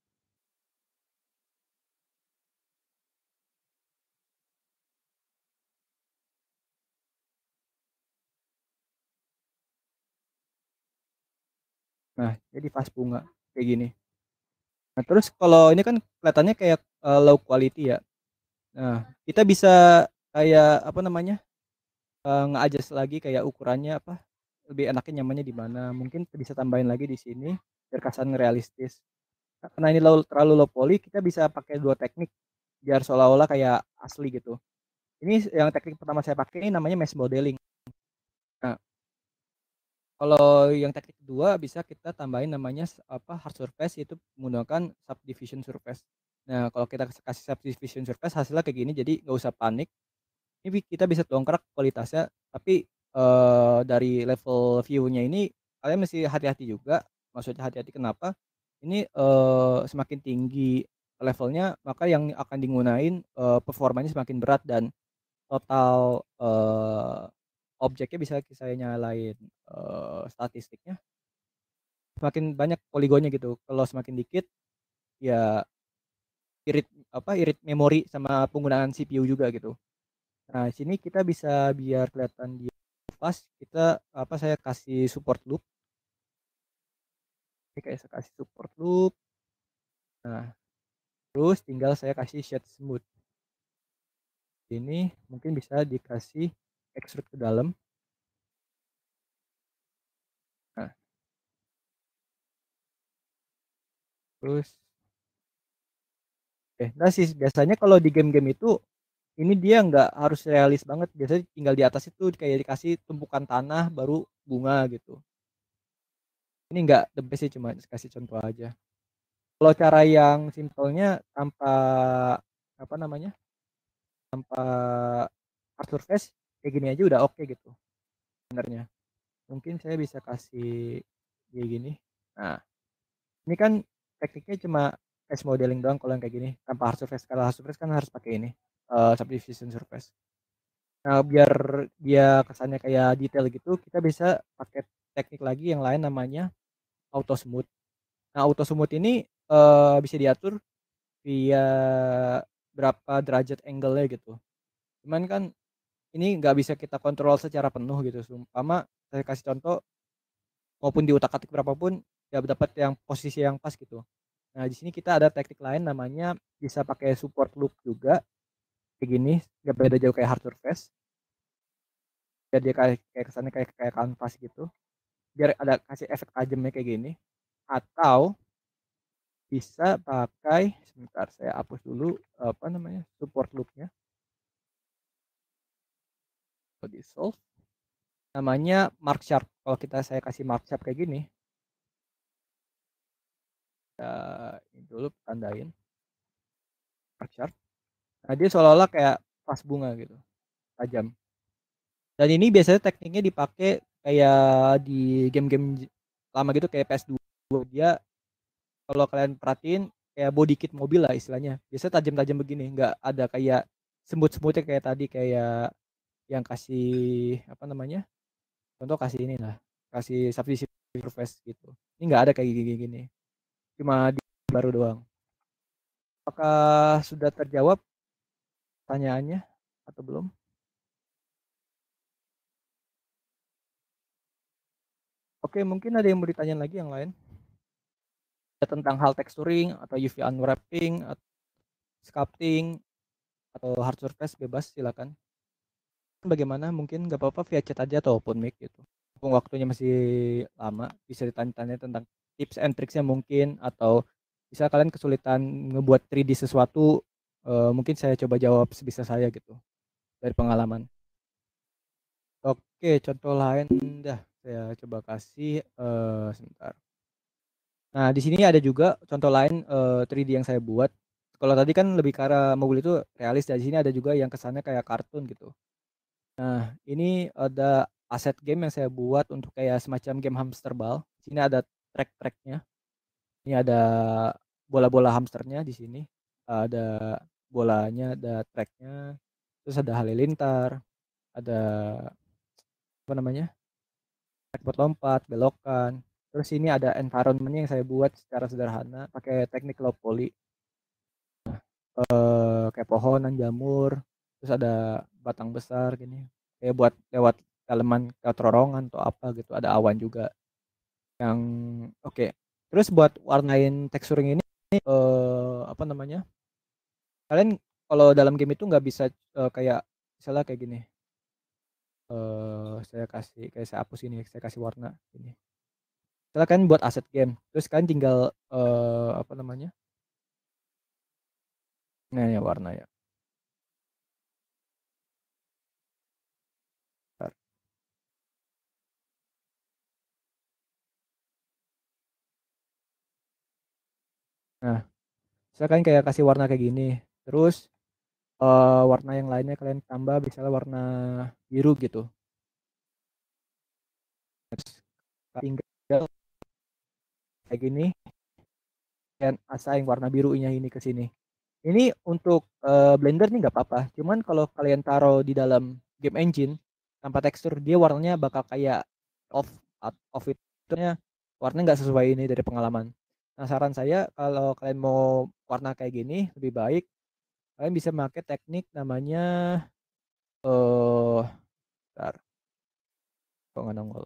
Nah, jadi vas bunga kayak gini. Nah, terus kalau ini kan kelihatannya kayak, eee, low quality ya. Nah, kita bisa kayak apa namanya, eee, nge-adjust lagi kayak ukurannya apa, lebih enaknya nyamannya di mana. Mungkin bisa tambahin lagi di sini biar kesan realistis. Karena ini low terlalu low poly, kita bisa pakai dua teknik biar seolah-olah kayak asli gitu. Ini yang teknik pertama saya pakai ini namanya mesh modeling. Nah, kalau yang teknik kedua bisa kita tambahin namanya apa, hard surface, itu menggunakan subdivision surface. Nah, kalau kita kasih subdivision surface hasilnya kayak gini, jadi nggak usah panik. Ini kita bisa dongkrak kualitasnya, tapi, eee, dari level view-nya ini kalian mesti hati-hati juga. Maksudnya hati-hati kenapa? Ini, eee, semakin tinggi levelnya, maka yang akan digunain, eee, performanya semakin berat dan total, eee, objeknya bisa saya nyalain, eee, statistiknya, semakin banyak poligonnya gitu. Kalau semakin dikit, ya irit apa, irit memori sama penggunaan C P U juga gitu. Nah, sini kita bisa biar kelihatan dia pas, kita apa, saya kasih support loop. Ini kayak saya kasih support loop. Nah, terus tinggal saya kasih shade smooth. Ini mungkin bisa dikasih extrude ke dalam. Nah, terus eh nah sih biasanya kalau di game-game itu ini dia nggak harus realis banget. Biasanya tinggal di atas itu kayak dikasih tumpukan tanah baru bunga gitu. Ini nggak the best sih, cuma kasih contoh aja. Kalau cara yang simpelnya tanpa apa namanya, tanpa hard surface kayak gini aja udah oke gitu sebenarnya. Mungkin saya bisa kasih kayak gini. Nah, ini kan tekniknya cuma face modeling doang kalau yang kayak gini tanpa hard surface. Kalau hard surface kan harus pakai ini, eee, subdivision surface. Nah, biar dia kesannya kayak detail gitu, kita bisa pakai teknik lagi yang lain namanya auto smooth. Nah, auto smooth ini, eee, bisa diatur via berapa derajat angle-nya gitu. Cuman kan ini nggak bisa kita kontrol secara penuh gitu. Seumpama saya kasih contoh, maupun diutak-atik berapapun ya dapat yang posisi yang pas gitu. Nah, di sini kita ada teknik lain namanya bisa pakai support loop juga, kayak gini, nggak beda jauh kayak hard surface. Biar dia kayak kayak kesannya kayak kayak kanvas gitu. Biar ada kasih efek tajamnya kayak gini. Atau bisa pakai, sebentar saya hapus dulu apa namanya, support loop-nya. Di solve. Namanya mark sharp. Kalau kita saya kasih mark sharp kayak gini, ya ini dulu tandain mark sharp. Nah, dia seolah-olah kayak vas bunga gitu, tajam. Dan ini biasanya tekniknya dipakai kayak di game-game lama gitu kayak P S dua. Dia kalau kalian perhatiin kayak body kit mobil lah istilahnya. Biasanya tajam-tajam begini, nggak ada kayak semut-semutnya kayak tadi, kayak yang kasih apa namanya? Contoh kasih ini lah, kasih subdivision surface gitu. Ini nggak ada kayak gini-gini. Cuma di baru doang. Apakah sudah terjawab pertanyaannya atau belum? Oke, mungkin ada yang mau ditanyain lagi yang lain? Tentang hal texturing atau U V unwrapping, at sculpting, atau hard surface bebas silakan. Bagaimana? Mungkin nggak apa-apa via chat aja ataupun mic gitu. Mumpung waktunya masih lama, bisa ditanya-tanya tentang tips and tricks-nya mungkin, atau bisa kalian kesulitan ngebuat tiga D sesuatu, eee, mungkin saya coba jawab sebisa saya gitu, dari pengalaman. Oke, contoh lain dah saya coba kasih, eee, sebentar. Nah, di sini ada juga contoh lain, eee, tiga D yang saya buat. Kalau tadi kan lebih ke arah mobil itu realis, dan di sini ada juga yang kesannya kayak kartun gitu. Nah, ini ada aset game yang saya buat untuk kayak semacam game hamster ball. Sini ada track-tracknya. Ini ada bola-bola hamsternya di sini. Ada bolanya, ada tracknya, terus ada halilintar, ada apa namanya? Track buat lompat, belokan. Terus ini ada environment-nya yang saya buat secara sederhana pakai teknik low poly. Eh, kayak pohonan, jamur, terus ada batang besar gini. Kayak buat lewat daleman ke terowongan atau apa gitu. Ada awan juga. Yang oke. Okay. Terus buat warnain texturing ini eh apa namanya? Kalian kalau dalam game itu nggak bisa eh, kayak misalnya kayak gini. Eh saya kasih kayak saya hapus ini, saya kasih warna ini. Misalnya kan buat aset game, terus kan tinggal eh apa namanya? Nah, ya warna ya. Bentar. Nah, saya kan kayak kasih warna kayak gini. Terus eh warna yang lainnya kalian tambah misalnya warna biru gitu. Terus tinggal kayak gini dan asain warna birunya ini ke sini. Ini untuk eh, Blender nih nggak apa-apa. Cuman kalau kalian taruh di dalam game engine tanpa tekstur, dia warnanya bakal kayak off off itu-nya warnanya nggak sesuai ini dari pengalaman. Nah, saran saya kalau kalian mau warna kayak gini lebih baik kalian bisa pakai teknik namanya eh bentar, kok nggak nongol.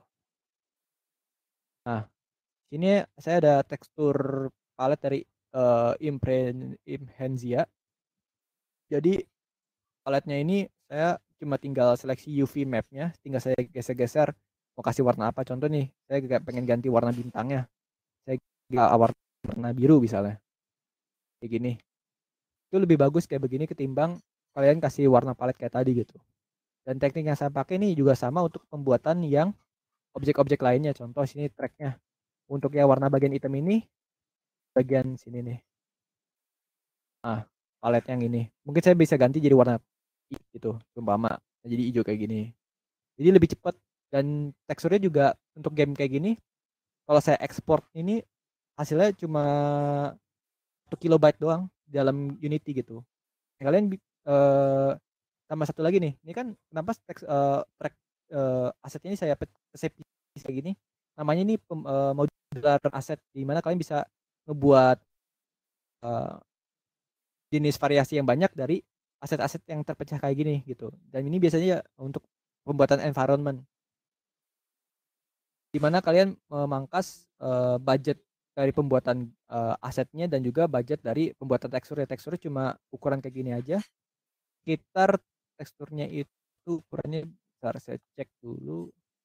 Nah, sini saya ada tekstur palette dari eh, Impre- Imhenzia. Jadi paletnya ini saya cuma tinggal seleksi U V mapnya, tinggal saya geser-geser mau kasih warna apa. Contoh nih, saya gak pengen ganti warna bintangnya, saya ganti warna biru misalnya, kayak gini. Itu lebih bagus kayak begini ketimbang kalian kasih warna palet kayak tadi gitu. Dan teknik yang saya pakai ini juga sama untuk pembuatan yang objek-objek lainnya. Contoh sini tracknya. Untuk yang warna bagian hitam ini, bagian sini nih. Nah, palet yang ini. Mungkin saya bisa ganti jadi warna gitu, umpama. Jadi hijau kayak gini. Jadi lebih cepat dan teksturnya juga untuk game kayak gini. Kalau saya ekspor ini hasilnya cuma satu kilobyte doang dalam Unity gitu. Kalian eh, tambah satu lagi nih. Ini kan kenapa teks eh, track eh, asetnya ini saya saya pilih kayak gini. Namanya ini pem, eh, modular aset di mana kalian bisa ngebuat eh, jenis variasi yang banyak dari aset-aset yang terpecah kayak gini gitu. Dan ini biasanya untuk pembuatan environment di mana kalian memangkas uh, budget dari pembuatan uh, asetnya dan juga budget dari pembuatan teksturnya. Teksturnya cuma ukuran kayak gini aja. Sekitar teksturnya itu ukurannya bentar saya cek dulu.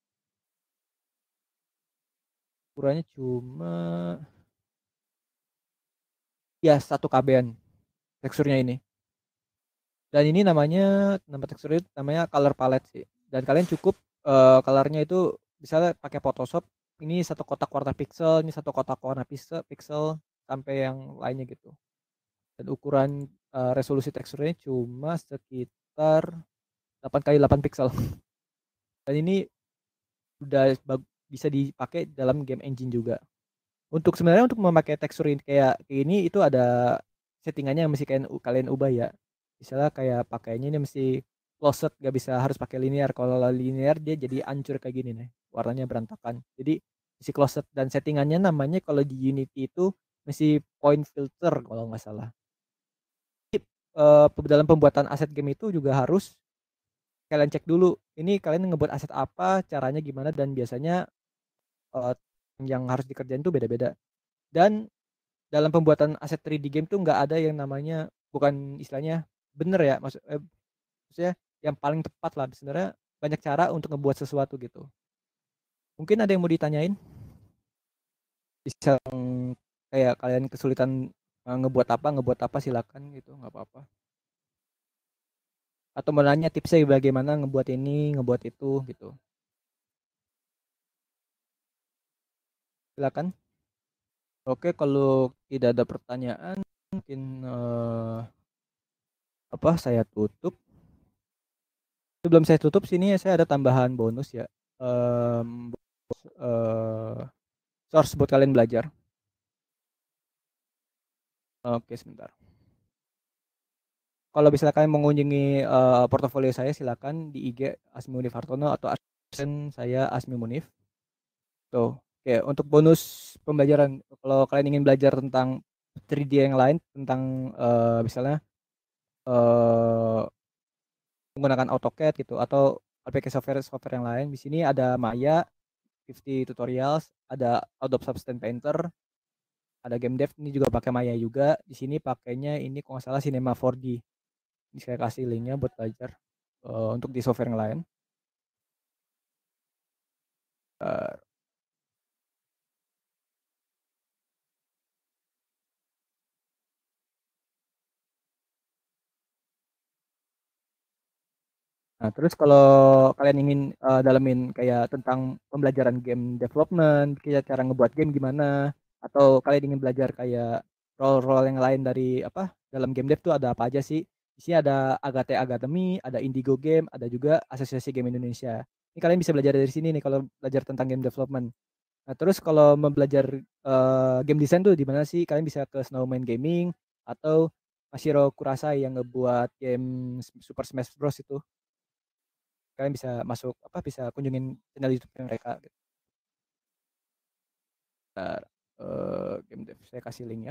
Ukurannya cuma ya satu kb-an teksturnya ini. Dan ini namanya nama teksturnya itu namanya color palette sih. Dan kalian cukup uh, colornya itu misalnya pakai Photoshop ini satu kotak warna pixel, ini satu kotak warna pixel, pixel sampai yang lainnya gitu. Dan ukuran uh, resolusi teksturnya cuma sekitar delapan kali delapan pixel. Dan ini udah bisa dipakai dalam game engine juga. Untuk sebenarnya untuk memakai tekstur kayak ini itu ada settingannya yang mesti kalian kalian ubah ya. Misalnya kayak pakainya ini mesti closet, gak bisa harus pakai linear. Kalau linear dia jadi hancur kayak gini nih, warnanya berantakan. Jadi mesti closet dan settingannya namanya kalau di Unity itu mesti point filter kalau nggak salah. Uh, dalam pembuatan aset game itu juga harus kalian cek dulu ini kalian ngebuat aset apa, caranya gimana, dan biasanya eee, yang harus dikerjain tuh beda-beda. Dan dalam pembuatan aset tiga D game tuh nggak ada yang namanya bukan istilahnya bener ya, maksud eee, maksudnya yang paling tepat lah, sebenarnya banyak cara untuk ngebuat sesuatu gitu. Mungkin ada yang mau ditanyain? Bisa kayak kalian kesulitan, eee, ngebuat apa ngebuat apa silakan gitu, nggak apa-apa. Atau mau nanya tipsnya bagaimana ngebuat ini, ngebuat itu gitu. Silakan. Oke, kalau tidak ada pertanyaan mungkin, eee, apa, saya tutup. Sebelum saya tutup sini saya ada tambahan bonus ya, mmm, eee, source buat kalian belajar. Oke, sebentar. Kalau misalnya kalian mengunjungi, eee, portofolio saya silakan di I G Asmi Munif Hartono atau aksen saya Asmi Munif. Tuh, oke untuk bonus pembelajaran kalau kalian ingin belajar tentang tiga D yang lain tentang, eee, misalnya, eee, menggunakan AutoCAD gitu atau aplikasi software-software yang lain di sini ada Maya, lima puluh tutorials, ada Adobe Substance Painter, ada game dev ini juga pakai Maya juga. Di sini pakainya ini kalau nggak salah Cinema four D. Ini saya kasih linknya buat belajar, eee, untuk di software yang lain. Eee Nah, terus kalau kalian ingin, eee, dalemin kayak tentang pembelajaran game development, kayak cara ngebuat game gimana, atau kalian ingin belajar kayak role-role yang lain dari apa, dalam game dev tuh ada apa aja sih? Di sini ada Agate Academy, ada Indigo Game, ada juga Asosiasi Game Indonesia. Ini kalian bisa belajar dari sini nih kalau belajar tentang game development. Nah, terus kalau mau belajar, eee, game design tuh di mana sih? Kalian bisa ke Snowman Gaming atau Mashiro Kurasai yang ngebuat game Super Smash Bros itu. Kalian bisa masuk apa, bisa kunjungin channel YouTube mereka gitu. Bentar, eee, game dev saya kasih link-nya.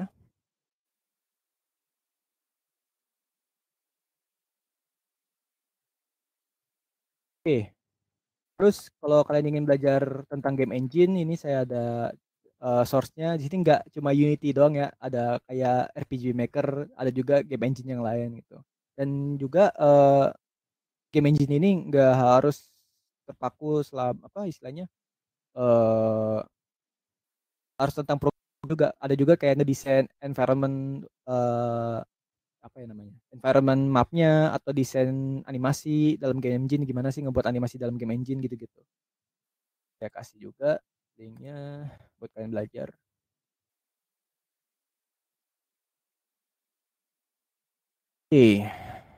Oke, terus kalau kalian ingin belajar tentang game engine ini saya ada, eee, source-nya di sini nggak cuma Unity doang ya, ada kayak R P G Maker, ada juga game engine yang lain gitu. Dan juga, eee, game engine ini nggak harus terpaku selam apa istilahnya, eee, harus tentang program juga, ada juga kayak ngedesain environment, eee apa ya namanya, environment map-nya atau desain animasi dalam game engine, gimana sih ngebuat animasi dalam game engine gitu-gitu. Saya kasih juga link-nya buat kalian belajar. Oke.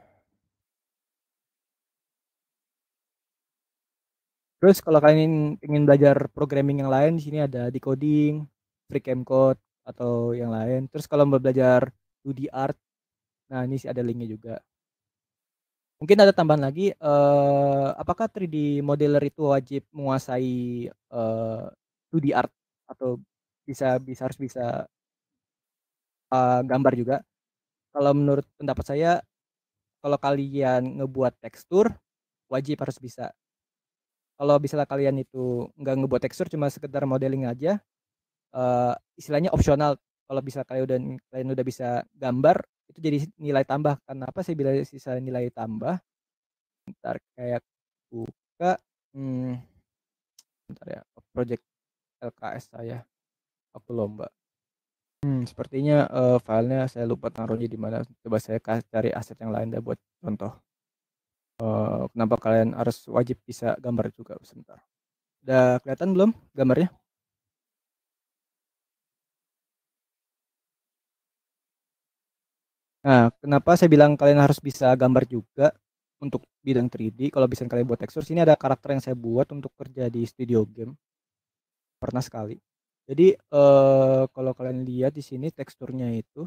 Terus kalau kalian ingin belajar programming yang lain di sini ada decoding, FreeCamCode atau yang lain. Terus kalau mau belajar dua D art, nah ini sih ada linknya juga. Mungkin ada tambahan lagi, eee, apakah tiga D modeler itu wajib menguasai, eee, dua D art atau bisa bisa harus bisa, eee, gambar juga? Kalau menurut pendapat saya, kalau kalian ngebuat tekstur, wajib harus bisa. Kalau misalnya kalian itu nggak ngebuat tekstur cuma sekedar modeling aja, eee, istilahnya opsional. Kalau bisa kalian udah kalian udah bisa gambar, itu jadi nilai tambah. Kenapa saya bilang sisa nilai tambah? Bentar, kayak buka, mmm, bentar ya, project L K S saya, waktu lomba. Hmm, sepertinya, eee, filenya saya lupa taruhnya di mana. Coba saya ka cari aset yang lain deh buat contoh. Eee, kenapa kalian harus wajib bisa gambar juga, sebentar. Udah kelihatan belum gambarnya? Nah, kenapa saya bilang kalian harus bisa gambar juga untuk bidang tiga D, kalau misalnya kalian buat tekstur, sini ada karakter yang saya buat untuk kerja di studio game, pernah sekali. Jadi, eee, kalau kalian lihat di sini teksturnya itu,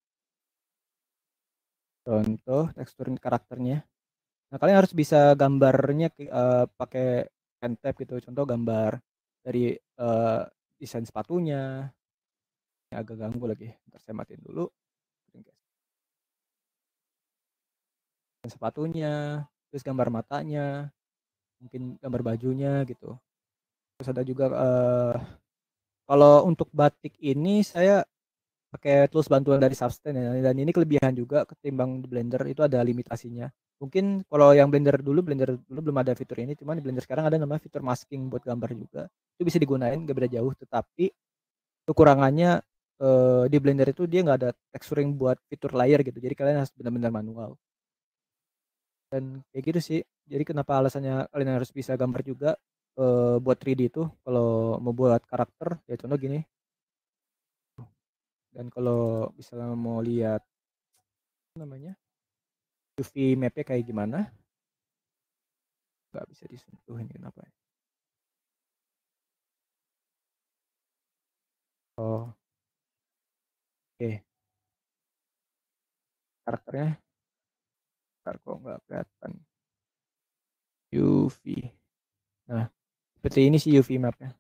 contoh tekstur karakternya. Nah, kalian harus bisa gambarnya ki eee, pakai pentab gitu, contoh gambar dari, eee, desain sepatunya, ini agak ganggu lagi, entar saya matiin dulu. Desain sepatunya, terus gambar matanya, mungkin gambar bajunya gitu. Terus ada juga, eee, kalau untuk batik ini saya pakai tools bantuan dari Substance ya, dan ini kelebihan juga ketimbang di Blender itu ada limitasinya. Mungkin kalau yang Blender dulu Blender dulu belum ada fitur ini, cuman di Blender sekarang ada namanya fitur masking buat gambar juga. Itu bisa digunain, nggak beda jauh, tetapi kekurangannya, eee, di Blender itu dia nggak ada texturing buat fitur layer gitu, jadi kalian harus benar-benar manual. Dan kayak gitu sih, jadi kenapa alasannya kalian harus bisa gambar juga, eee, buat tiga D itu kalau mau buat karakter, ya contoh gini. Dan kalau misalnya mau lihat namanya, U V map-nya kayak gimana, nggak bisa disentuh ini kenapa ya? Oh, oke. Karakternya, ntar kok nggak kelihatan. U V. Nah, seperti ini sih U V map-nya.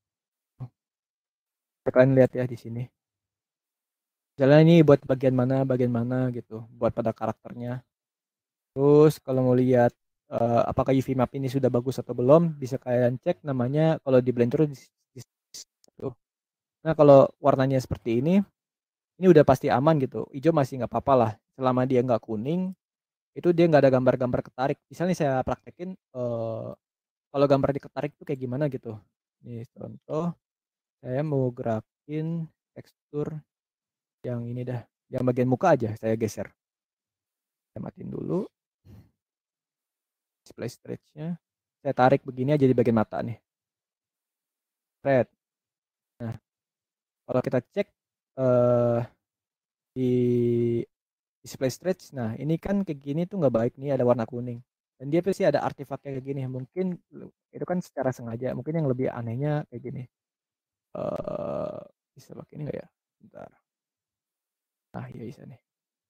Kalian lihat ya di sini. Misalnya ini buat bagian mana, bagian mana gitu, buat pada karakternya. Terus kalau mau lihat uh, apakah U V map ini sudah bagus atau belum, bisa kalian cek namanya kalau di Blender di, di, tuh. Nah kalau warnanya seperti ini, ini udah pasti aman gitu. Hijau masih nggak apa-apa lah, selama dia nggak kuning, itu dia nggak ada gambar-gambar ketarik. Misalnya saya praktekin uh, kalau gambar diketarik itu kayak gimana gitu. Nih contoh, saya mau gerakin tekstur yang ini dah, yang bagian muka aja saya geser. Saya matiin dulu display stretch-nya. Saya tarik begini aja di bagian mata nih. Red. Nah, kalau kita cek uh, di display stretch, nah ini kan kayak gini tuh nggak baik nih, ada warna kuning. Dan dia pasti ada artefaknya kayak gini. Mungkin itu kan secara sengaja. Mungkin yang lebih anehnya kayak gini. Uh, bisa pakai ini nggak ya? Bentar. Nah, iya bisa nih.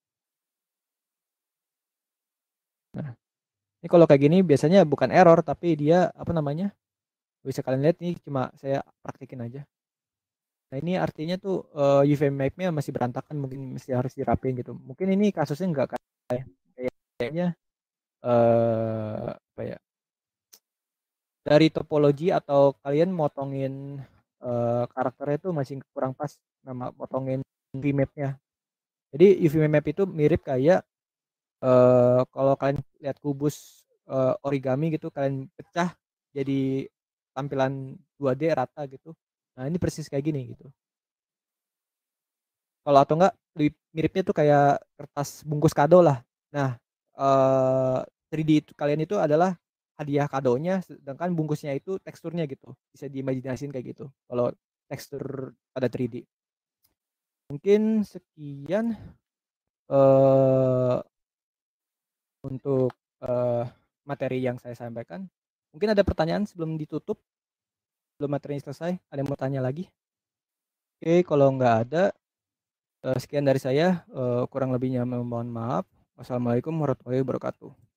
Nah, ini kalau kayak gini biasanya bukan error, tapi dia apa namanya? Bisa kalian lihat nih, cuma saya praktekin aja. Nah ini artinya tuh uh, U V map-nya masih berantakan, mungkin mesti harus dirapiin gitu. Mungkin ini kasusnya nggak kayak kayaknya uh, apa ya? Dari topologi atau kalian motongin uh, karakternya itu masih kurang pas nama motongin U V map-nya. Jadi U V map itu mirip kayak uh, kalau kalian lihat kubus uh, origami gitu, kalian pecah jadi tampilan dua D rata gitu. Nah ini persis kayak gini gitu. Kalau atau enggak lebih miripnya tuh kayak kertas bungkus kado lah. Nah, eh tiga D itu, kalian itu adalah hadiah kadonya, sedangkan bungkusnya itu teksturnya gitu. Bisa diimajinasiin kayak gitu. Kalau tekstur pada tiga D. Mungkin sekian eh untuk eh materi yang saya sampaikan. Mungkin ada pertanyaan sebelum ditutup, sebelum materinya selesai. Ada yang mau tanya lagi? Oke, kalau nggak ada, sekian dari saya, kurang lebihnya mohon maaf. Wassalamualaikum warahmatullahi wabarakatuh.